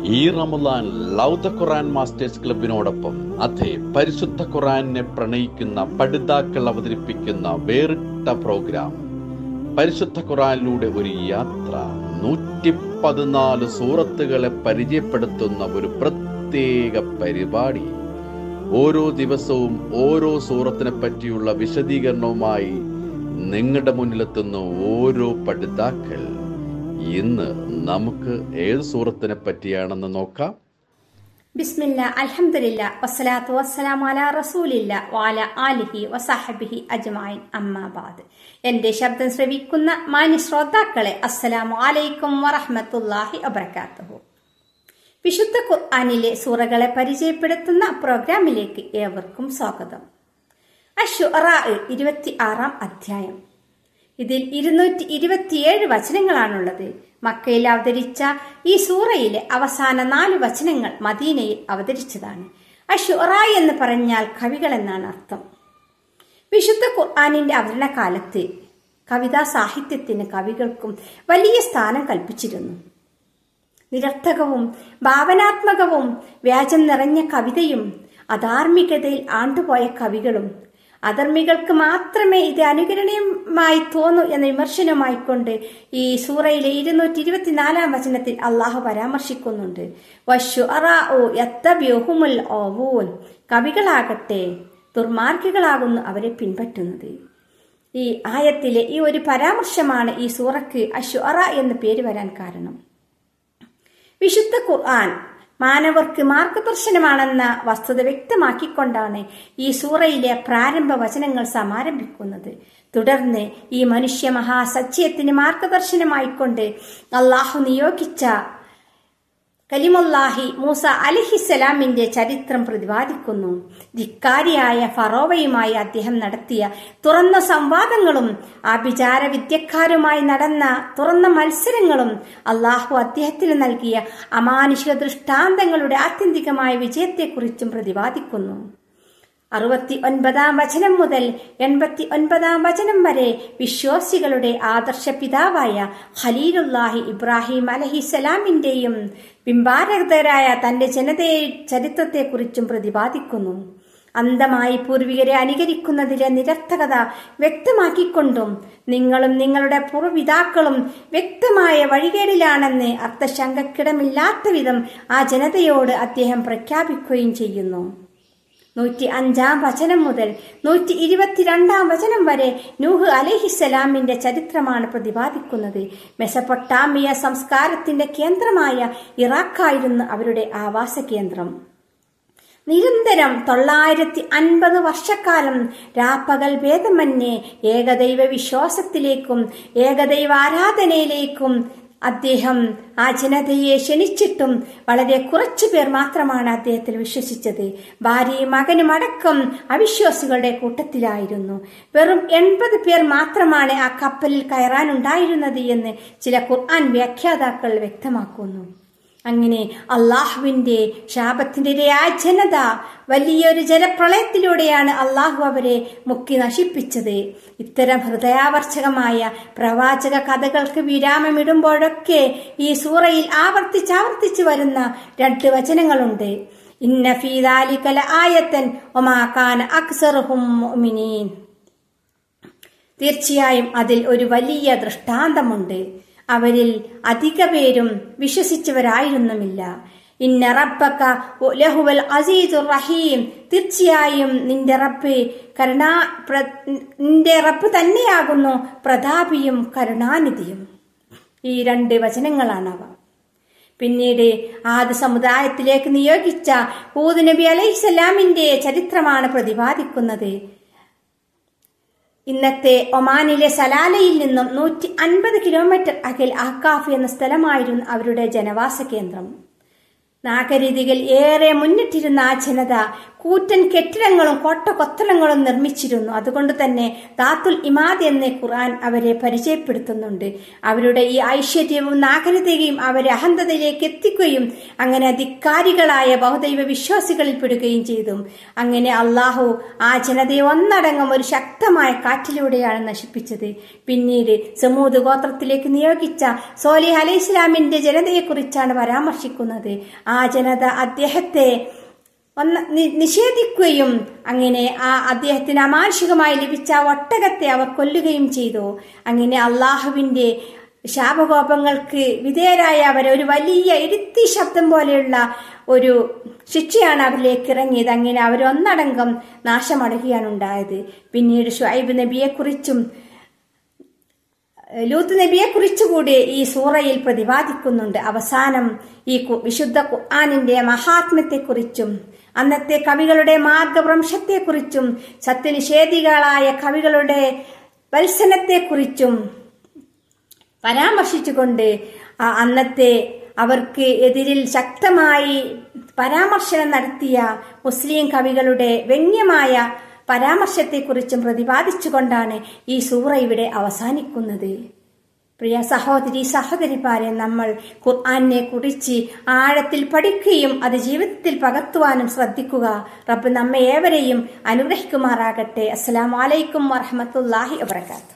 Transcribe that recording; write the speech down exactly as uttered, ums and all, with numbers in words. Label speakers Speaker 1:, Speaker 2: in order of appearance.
Speaker 1: ഈ Ramadan love the Quran masters ക്ലബിനോടൊപ്പം അതെ പരിശുദ്ധ ഖുർആനെ പ്രണയിക്കുന്ന പഠിതാക്കൾ അവതരിപ്പിക്കുന്ന വേറിട്ട പ്രോഗ്രാം പരിശുദ്ധ ഖുർആനിലൂടെ ഒരു യാത്ര. നൂറ്റി പതിനാല് സൂറത്തുകളെ പരിചയപ്പെടുത്തുന്ന ഒരു പ്രത്യേക പരിപാടി. ഓരോ ദിവസവും ഓരോ സൂറത്തിനെ പറ്റിയുള്ള വിശദീകരണവുമായി നിങ്ങളുടെ മുന്നിലെത്തുന്ന ഓരോ പഠിതാക്കൾ. ഇന്ന് നമുക്ക് ഏത് സൂറത്തിനെ പറ്റിയാണെന്ന് നോക്കാം.
Speaker 2: ബിസ്മില്ലാ അൽഹംദുലില്ലാ വസ്സലാത്തു വസ്സലാമു അലാ റസൂലില്ലാ വഅലാ ആലിഹി വസഹബിഹി അജ്മഈൻ. അമ്മാ ബഅദ്. എന്റെ ശബ്ദം ശ്രവിക്കുന്ന മാന്യ ശ്രോതാക്കളെ, അസ്സലാമു അലൈക്കും വറഹ്മത്തുള്ളാഹി വബറകാതുഹു. വിശുദ്ധ ഖുർആനിലെ സൂറകളെ പരിചയപ്പെടുത്തുന്ന പ്രോഗ്രാമിലേക്ക് ഏവർക്കും സ്വാഗതം. അശ്ശുഅറാ ഇരുപത്തി ആറാം അധ്യായം. ഇതിൽ ഇരുന്നൂറ്റി ഇരുപത്തിയേഴ് വചനങ്ങളാണുള്ളത്. മക്കയിൽ അവതരിച്ച ഈ സൂറയിലെ അവസാന നാല് വചനങ്ങൾ മദീനയിൽ അവതരിച്ചതാണ്. അശ്ശുഅറാ എന്ന് പറഞ്ഞാൽ കവികൾ എന്നാണ് അർത്ഥം. വിശുദ്ധ ഖുർആനിന്റെ അവതരണ കാലത്ത് കവിതാ സാഹിത്യത്തിന് കവികൾക്കും വലിയ സ്ഥാനം കൽപ്പിച്ചിരുന്നു. നിരർത്ഥകവും ഭാവനാത്മകവും വ്യാജം നിറഞ്ഞ കവിതയും അധാർമികതയിൽ ആണ്ടുപോയ കവികളും അധർമ്മികൾക്ക് മാത്രമേ ഇത് അനുകരണീയമായി തോന്നൂ എന്ന വിമർശനവുമായിക്കൊണ്ട് ഈ സൂറയിലെ ഇരുന്നൂറ്റി ഇരുപത്തിനാലാം വചനത്തിൽ അള്ളാഹു പരാമർശിക്കുന്നുണ്ട്. വശുഅറാഉ യത്തബിഉഹുമുൽ ഗാവൂൻ. കവികളാകട്ടെ ദുർമാർഗികളാകുന്നു അവരെ പിൻപറ്റുന്നത്. ഈ ആയത്തിലെ ഈ ഒരു പരാമർശമാണ് ഈ സൂറക്ക് അശ്ശുഅറാ എന്ന് പേര് വരാൻ കാരണം. വിശുദ്ധ ഖുർആൻ മാനവർക്ക് മാർഗദർശനമാണെന്ന വസ്തുത വ്യക്തമാക്കിക്കൊണ്ടാണ് ഈ സൂറയിലെ പ്രാരംഭ വചനങ്ങൾ സമാരംഭിക്കുന്നത്. തുടർന്ന് ഈ മനുഷ്യ മഹാസത്യത്തിന് മാർഗദർശനമായിക്കൊണ്ട് അള്ളാഹു നിയോഗിച്ച കലിമുല്ലാഹി മൂസ അലൈഹിസ്സലാമിന്റെ ചരിത്രം പ്രതിപാദിക്കുന്നു. ധിക്കാരിയായ ഫറോവയുമായി അദ്ദേഹം നടത്തിയ തുറന്ന സംവാദങ്ങളും ആഭിചാര വിദ്യക്കാരുമായി നടന്ന തുറന്ന മത്സരങ്ങളും അള്ളാഹു അദ്ദേഹത്തിന് നൽകിയ അമാനുഷിക ദൃഷ്ടാന്തങ്ങളുടെ ആത്യന്തികമായ വിജയത്തെക്കുറിച്ചും പ്രതിപാദിക്കുന്നു. അറുപത്തി ഒൻപതാം വചനം മുതൽ എൺപത്തി ഒൻപതാം വചനം വരെ വിശ്വാസികളുടെ ആദർശ പിതാവായ ഖലീലുല്ലാഹി ഇബ്രാഹിം അലൈഹിസ്സലാമിന്റെയും പിൻഭാരതരായ തന്റെ ജനതയെ ചരിത്രത്തെക്കുറിച്ചും പ്രതിപാദിക്കുന്നു. അന്ധമായി പൂർവികരെ അനുകരിക്കുന്നതിലെ നിരർത്ഥകത വ്യക്തമാക്കിക്കൊണ്ടും നിങ്ങളും നിങ്ങളുടെ പൂർവ്വപിതാക്കളും വ്യക്തമായ വഴികേടിലാണെന്ന് അർത്ഥശങ്കക്കിടമില്ലാത്ത വിധം ആ ജനതയോട് അദ്ദേഹം പ്രഖ്യാപിക്കുകയും ചെയ്യുന്നു. നൂറ്റി അഞ്ചാം വചനം മുതൽ നൂറ്റി ഇരുപത്തിരണ്ടാം വചനം വരെ നൂഹ് അലൈഹിസ്സലാമിന്റെ ചരിത്രമാണ് പ്രതിപാദിക്കുന്നത്. മെസപ്പൊട്ടാമിയ സംസ്കാരത്തിന്റെ കേന്ദ്രമായ ഇറാഖായിരുന്നു അവരുടെ ആവാസ കേന്ദ്രം. നിരന്തരം തൊള്ളായിരത്തി അൻപത് വർഷക്കാലം രാപ്പകൽ ഭേദമന്യേ ഏകദൈവ വിശ്വാസത്തിലേക്കും ഏകദൈവ ആരാധനയിലേക്കും അദ്ദേഹം ആ ജനതയെ ക്ഷണിച്ചിട്ടും വളരെ കുറച്ചു പേർ മാത്രമാണ് അദ്ദേഹത്തിൽ വിശ്വസിച്ചത്. ഭാര്യയും മകനും അടക്കം അവിശ്വാസികളുടെ കൂട്ടത്തിലായിരുന്നു. വെറും എൺപത് പേർ മാത്രമാണ് ആ കപ്പലിൽ കയറാനുണ്ടായിരുന്നത് എന്ന് ചില ഖുർആൻ വ്യാഖ്യാതാക്കൾ വ്യക്തമാക്കുന്നു. അങ്ങനെ അള്ളാഹുവിന്റെ ശാപത്തിന്റെ ആ ജനത വലിയൊരു ജലപ്രളയത്തിലൂടെയാണ് അള്ളാഹു അവരെ മുക്കി നശിപ്പിച്ചത്. ഇത്തരം ഹൃദയാവർച്ചകമായ പ്രവാചക കഥകൾക്ക് വിരാമമിടുമ്പോഴൊക്കെ ഈ സൂറയിൽ ആവർത്തിച്ചാവർത്തിച്ചു വരുന്ന രണ്ട് വചനങ്ങളുണ്ട്. ഇന്ന ഫീ ദാലിക ലആയതൻ വമാ കാന അക്സറുഹും മുഅ്മിനീൻ. തീർച്ചയായും അതിൽ ഒരു വലിയ ദൃഷ്ടാന്തമുണ്ട്. അവരിൽ അധിക പേരും വിശ്വസിച്ചവരായിരുന്നുമില്ല. ഇന്ന റബ്ബക ലഹുവൽ അസീസുർ റഹീം. തീർച്ചയായും നിന്റെ റബ്ബ് കരുണാ നിന്റെ റബ്ബ് തന്നെയാകുന്നു പ്രതാപിയും കരുണാനിധിയും. ഈ രണ്ട് വചനങ്ങളാണവ. പിന്നീട് ആദ് സമുദായത്തിലേക്ക് നിയോഗിച്ച ഹൂദ് നബി അലൈഹിസ്സലാമിന്റെ ചരിത്രമാണ് പ്രതിപാദിക്കുന്നത്. ഇന്നത്തെ ഒമാനിലെ സലാലയിൽ നിന്നും നൂറ്റി അൻപത് കിലോമീറ്റർ അകൽ ആക്കാഫ് എന്ന സ്ഥലമായിരുന്നു അവരുടെ ജനവാസ കേന്ദ്രം. നാഗരീതികൾ ഏറെ മുന്നിട്ടിരുന്ന ആ ജനത കൂറ്റൻ കെട്ടിടങ്ങളും കോട്ടകൊത്തളങ്ങളും നിർമ്മിച്ചിരുന്നു. അതുകൊണ്ട് തന്നെ ദാത്തുൽ ഇമാദ് എന്ന് ഖുർആൻ അവരെ പരിചയപ്പെടുത്തുന്നുണ്ട്. അവരുടെ ഈ ഐശ്വര്യവും നാഗരികതയും അവരെ അഹന്തതയിലേക്ക് എത്തിക്കുകയും അങ്ങനെ ധിക്കാരികളായ ബഹുദൈവ വിശ്വാസികളിൽ പെടുകയും ചെയ്തു. അങ്ങനെ അള്ളാഹു ആ ജനതയെ ഒന്നടങ്കം ഒരു ശക്തമായ കാറ്റിലൂടെയാണ് നശിപ്പിച്ചത്. പിന്നീട് സമൂദ് ഗോത്രത്തിലേക്ക് നിയോഗിച്ച സോലിഹ് അലൈഹി ഇസ്ലാമിന്റെ ജനതയെ കുറിച്ചാണ് പരാമർശിക്കുന്നത്. ആ ജനത അദ്ദേഹത്തെ ഒന്ന് നിഷേധിക്കുകയും അങ്ങനെ ആ അദ്ദേഹത്തിന് അമാനുഷികമായി ലഭിച്ച ഒട്ടകത്തെ അവർ കൊല്ലുകയും ചെയ്തു. അങ്ങനെ അള്ളാഹുവിന്റെ ശാപകോപങ്ങൾക്ക് വിധേയരായ അവരെ ഒരു വലിയ ഇടുത്തി ശബ്ദം പോലെയുള്ള ഒരു ശിക്ഷയാണ് അവരിലേക്ക് ഇറങ്ങിയത്. അങ്ങനെ അവരൊന്നടങ്കം നാശമടയുകയാണ് ഉണ്ടായത്. പിന്നീട് ഷുഐബ് നബിയെ കുറിച്ചും ലൂത്ത് നബിയെ കുറിച്ചുകൂടി ഈ സൂറയിൽ പ്രതിപാദിക്കുന്നുണ്ട്. അവസാനം ഈ വിശുദ്ധ ഖുർആനിന്റെ മഹാത്മ്യത്തെക്കുറിച്ചും അന്നത്തെ കവികളുടെ മാർഗഭ്രംശത്തെക്കുറിച്ചും സത്യനിഷേധികളായ കവികളുടെ വത്സനത്തെക്കുറിച്ചും പരാമർശിച്ചുകൊണ്ട് അന്നത്തെ അവർക്ക് എതിരിൽ ശക്തമായി പരാമർശനം നടത്തിയ മുസ്ലിം കവികളുടെ വ്യംഗ്യമായ പരാമർശത്തെക്കുറിച്ചും പ്രതിപാദിച്ചുകൊണ്ടാണ് ഈ സൂറ ഇവിടെ അവസാനിക്കുന്നത്. പ്രിയ സഹോദരി സഹോദരിമാരെ, നമ്മൾ ഖുർആനെ കുറിച്ച് ആഴത്തിൽ പഠിക്കുകയും അത് ജീവിതത്തിൽ പകർത്തുവാനും ശ്രദ്ധിക്കുക. റബ്ബ് നമ്മെ ഏവരെയും അനുഗ്രഹിക്കുമാറാകട്ടെ. അസ്സലാമു അലൈക്കും വറഹ്മത്തുള്ളാഹി വബറകാതുഹു.